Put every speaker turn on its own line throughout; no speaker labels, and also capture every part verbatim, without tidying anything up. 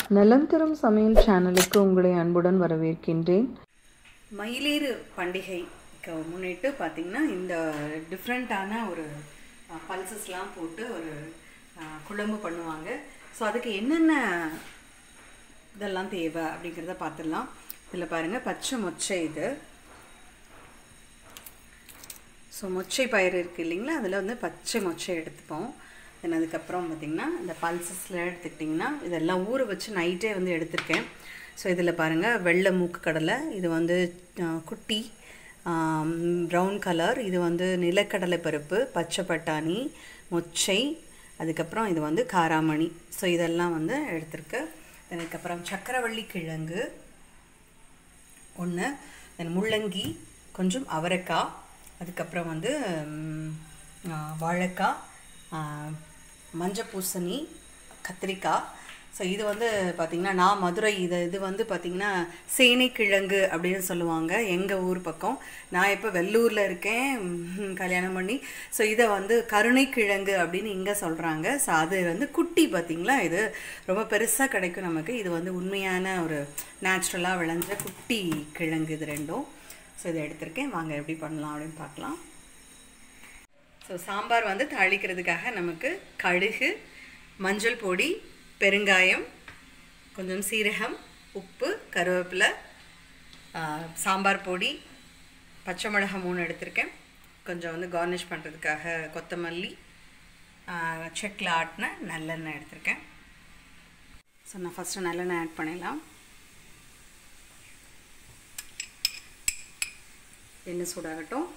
நலம் தரும் சமையல் சேனலுக்கு உங்களை அன்புடன் வரவேற்கின்றேன்.
மயிலேறு பண்டிகைக்கு முன்னிட்டு பார்த்திங்கன்னா இந்த டிஃப்ரெண்ட்டான ஒரு பல்சஸ்லாம் போட்டு ஒரு குழம்பு பண்ணுவாங்க. ஸோ அதுக்கு என்னென்ன இதெல்லாம் தேவை அப்படிங்கிறத பார்த்துடலாம். இதில் பாருங்கள், பச்சை மொச்சை இது. ஸோ மொச்சை பயிர் இருக்குது இல்லைங்களா, அதில் வந்து பச்சை மொச்சை எடுத்துப்போம். தென் அதுக்கப்புறம் பார்த்திங்கன்னா இந்த பல்சஸில் எடுத்துக்கிட்டிங்கன்னா இதெல்லாம் ஊற வச்சு நைட்டே வந்து எடுத்திருக்கேன். ஸோ இதில் பாருங்கள், வெள்ளை மூக்கு கடலை, இது வந்து குட்டி ப்ரௌன் கலர், இது வந்து நிலக்கடலை பருப்பு, பச்சை பட்டாணி, மொச்சை, அதுக்கப்புறம் இது வந்து காராமணி. ஸோ இதெல்லாம் வந்து எடுத்திருக்கு. அதுக்கப்புறம் சக்கரவள்ளி கிழங்கு ஒன்று, தென் முள்ளங்கி, கொஞ்சம் அவரைக்காய், அதுக்கப்புறம் வந்து வாழைக்காய், மஞ்சள் பூசணி, கத்திரிக்காய். ஸோ இது வந்து பார்த்திங்கன்னா நான் மதுரை, இது இது வந்து பார்த்திங்கன்னா சேனைக்கிழங்கு அப்படின்னு சொல்லுவாங்க எங்கள் ஊர் பக்கம். நான் இப்போ வெள்ளூரில் இருக்கேன் கல்யாணம் பண்ணி. ஸோ இதை வந்து கருணைக்கிழங்கு அப்படின்னு இங்கே சொல்கிறாங்க. ஸோ அது வந்து குட்டி பார்த்திங்களா, இது ரொம்ப பெருசாக கிடைக்கும் நமக்கு. இது வந்து உண்மையான ஒரு நேச்சுரலாக விளைஞ்ச குட்டி கிழங்கு இது ரெண்டும். ஸோ இதை எடுத்திருக்கேன். வாங்க எப்படி பண்ணலாம் அப்படின்னு பார்க்கலாம். ஸோ சாம்பார் வந்து தாளிக்கிறதுக்காக நமக்கு கடுகு, மஞ்சள் பொடி, பெருங்காயம், கொஞ்சம் சீரகம், உப்பு, கருவேப்பிலை, சாம்பார் பொடி, பச்சை மிளகாய் மூணு எடுத்திருக்கேன். கொஞ்சம் வந்து கார்னிஷ் பண்ணுறதுக்காக கொத்தமல்லி, செக்கில் ஆட்டின நல்லெண்ணெய் எடுத்திருக்கேன். ஸோ நான் ஃபஸ்ட்டு நல்லெண்ணெய் ஆட் பண்ணிடலாம். எண்ணெய் சூடாகட்டும்.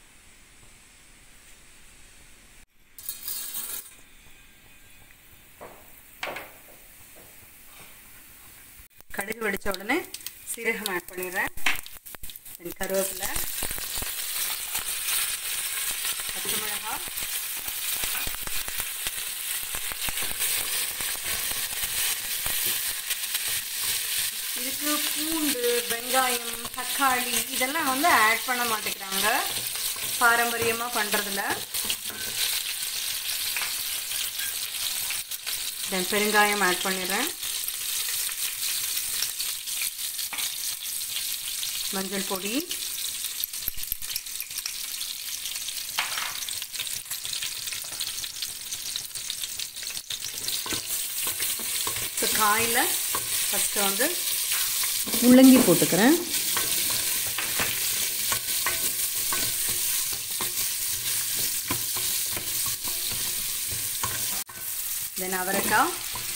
கடுகு வெடித்த உடனே சீரகம் ஆட் பண்ணிடுறேன். தென் கருவேப்பிலை, பச்சை மிளகாய், இதுக்கு பூண்டு, வெங்காயம், தக்காளி இதெல்லாம் வந்து ஆட் பண்ண மாட்டேங்கிறாங்க பாரம்பரியமாக பண்ணுறதுல. தென் பெருங்காயம் ஆட் பண்ணிடுறேன். மஞ்சள் பொடி, ஸோ காயில் ஃபஸ்ட்டு வந்து
முள்ளங்கி போட்டுக்கிறேன்.
தென் அவரைக்காய்,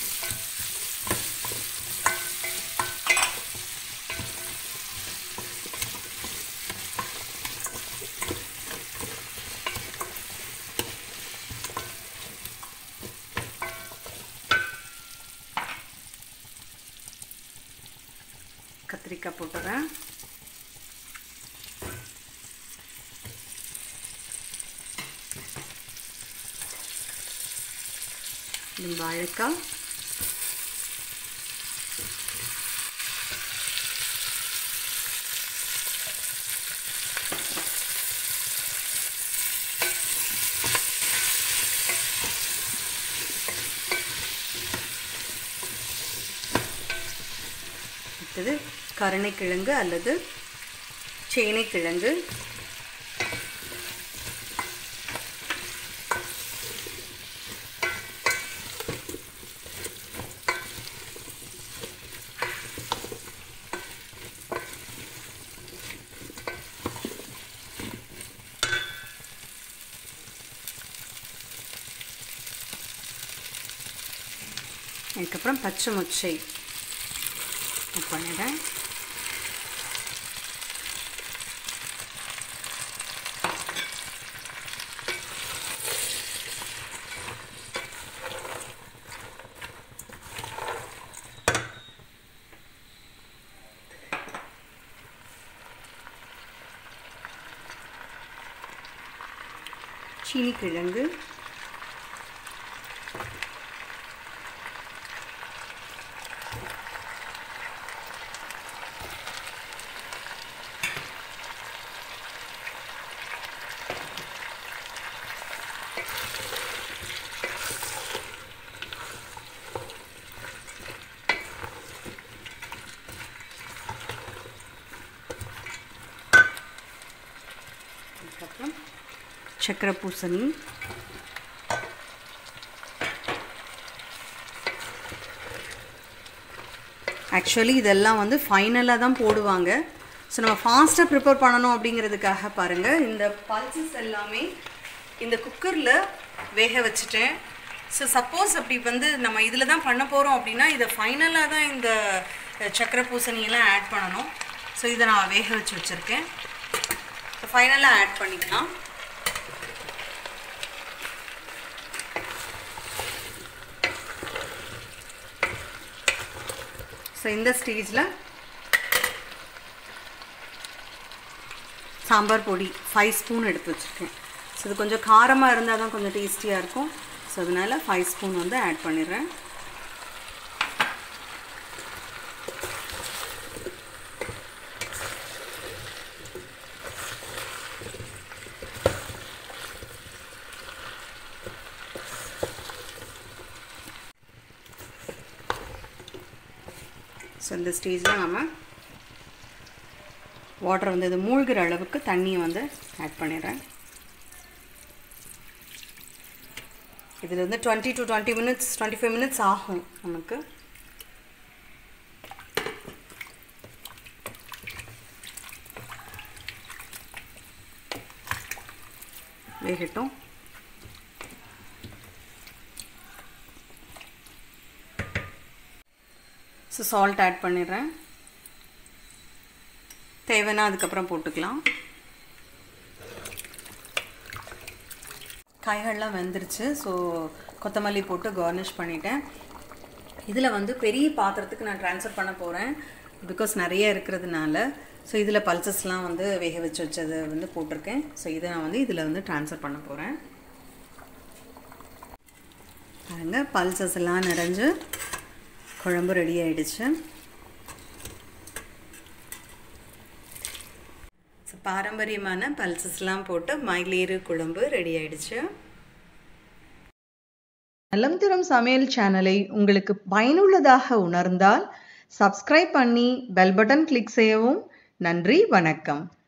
கத்திரிக்காய் போட்டுறேன். வாழைக்காய், அடுத்தது கருணைக்கிழங்கு அல்லது சேனைக்கிழங்கு, அதுக்கப்புறம் பச்சை மொச்சை பண்ணிடுறேன். சீனி கிழங்கு, சக்கரை பூசணி, ஆக்சுவலி இதெல்லாம் வந்து ஃபைனலாக தான் போடுவாங்க. ஸோ நம்ம ஃபாஸ்ட்டாக ப்ரிப்பேர் பண்ணணும் அப்படிங்கிறதுக்காக பாருங்கள், இந்த பல்சஸ் எல்லாமே இந்த குக்கரில் வேக வச்சுட்டேன். ஸோ சப்போஸ் அப்படி வந்து நம்ம இதில் தான் பண்ண போகிறோம் அப்படின்னா இதை ஃபைனலாக தான் இந்த சக்கரை பூசணியெல்லாம் ஆட் பண்ணணும். ஸோ இதை நான் வேக வச்சு வச்சுருக்கேன். ஸோ ஃபைனலாக ஆட் பண்ணிக்கலாம். ஸோ இந்த ஸ்டேஜில் சாம்பார் பொடி ஃபைவ் ஸ்பூன் எடுத்து வச்சுருக்கேன். ஸோ இது கொஞ்சம் காரமாக இருந்தால் தான் கொஞ்சம் டேஸ்டியாக இருக்கும். ஸோ அதனால் ஃபைவ் ஸ்பூன் வந்து ஆட் பண்ணிடுறேன். ஸோ இந்த ஸ்டேஜில் நம்ம வாட்டர் வந்து இது மூழ்கிற அளவுக்கு தண்ணியை வந்து ஆட் பண்ணிடுறேன். இதில் வந்து twenty to twenty minutes twenty five minutes ஆகும் நமக்கு. வேகட்டும். ஸோ சால்ட் ஆட் பண்ணிடுறேன். தேவைன்னா அதுக்கப்புறம் போட்டுக்கலாம். காய்கள்லாம் வெந்துருச்சு. ஸோ கொத்தமல்லி போட்டு கார்னிஷ் பண்ணிட்டேன். இதில் வந்து பெரிய பாத்திரத்துக்கு நான் ட்ரான்ஸ்ஃபர் பண்ண போகிறேன், பிகாஸ் நிறைய இருக்கிறதுனால. ஸோ இதில் பல்சஸ்லாம் வந்து வேக வச்சு வச்சது வந்து போட்டிருக்கேன். ஸோ இதை நான் வந்து இதில் வந்து ட்ரான்ஸ்ஃபர் பண்ண போகிறேன். பாருங்க, பல்சஸ் எல்லாம் நிறைஞ்சு குழம்பு ரெடி ஆகிடுச்சு. ஸோ பாரம்பரியமான பல்சஸ்லாம் போட்டு மயிலேறு குழம்பு ரெடி ஆகிடுச்சு.
நலம் தரும் சமையல் சேனலை உங்களுக்கு பயனுள்ளதாக உணர்ந்தால் சப்ஸ்கிரைப் பண்ணி பெல் பட்டன் கிளிக் செய்யவும். நன்றி, வணக்கம்.